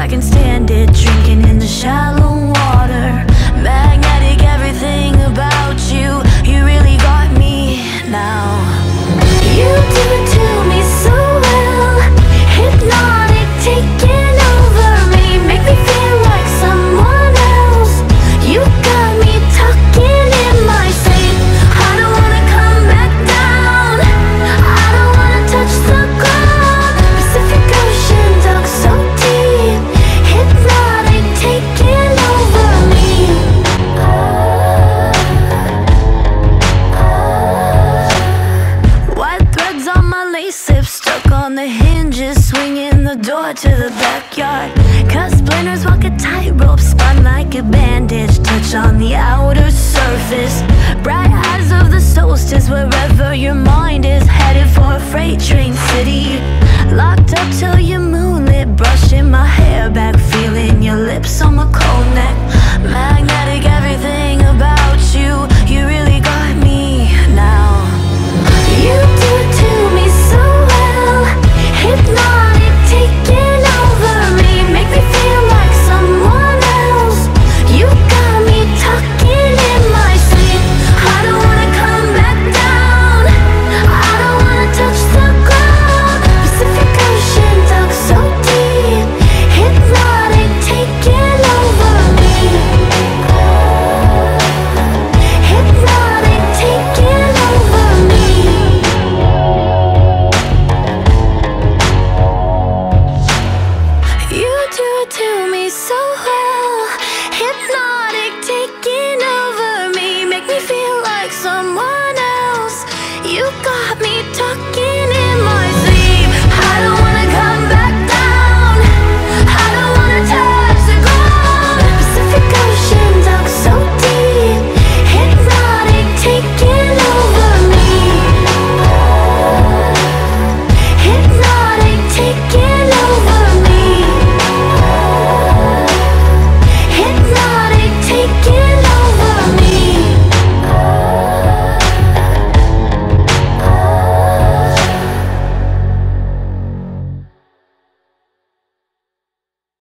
I can stand it, drinking in the shallow water. Magnetic, everything about you, you really got me now. You do it to me so well, hypnotic, taking over me, make me feel like someone else. You got me talking in my sleep. I don't wanna come back down, I don't wanna touch the ground. Pacific Ocean dug so deep, hypnotic, taking over me. White threads on my lace lips, stuck on the hinges, swinging the door to the backyard. Cut splinters, walk a tightrope, spun like a bandage, touch on the outer surface. Bright eyes of the solstice, wherever your mind is, headed for a freight train city. Locked up till you're moonlit, brushing my hair back, feeling your lips on my cold neck.